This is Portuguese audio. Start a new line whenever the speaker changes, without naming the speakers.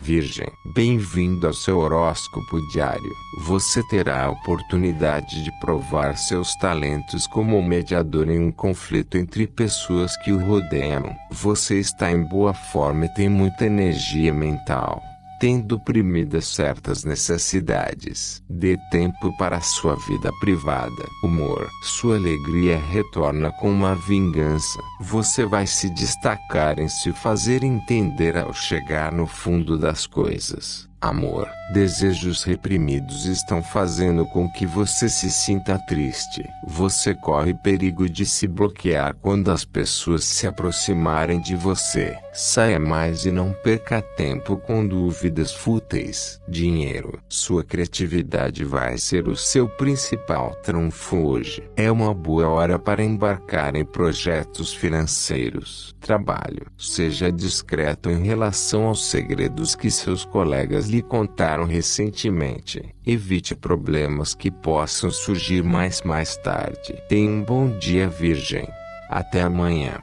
Virgem, bem-vindo ao seu horóscopo diário. Você terá a oportunidade de provar seus talentos como mediador em um conflito entre pessoas que o rodeiam. Você está em boa forma e tem muita energia mental, tendo primidas certas necessidades. Dê tempo para sua vida privada. Humor. Sua alegria retorna com uma vingança. Você vai se destacar em se fazer entender ao chegar no fundo das coisas. Amor. Desejos reprimidos estão fazendo com que você se sinta triste. Você corre perigo de se bloquear quando as pessoas se aproximarem de você. Saia mais e não perca tempo com dúvidas fúteis. Dinheiro. Sua criatividade vai ser o seu principal trunfo hoje. É uma boa hora para embarcar em projetos financeiros. Trabalho. Seja discreto em relação aos segredos que seus colegas lhe contaram recentemente. Evite problemas que possam surgir mais tarde. Tenha um bom dia, Virgem. Até amanhã.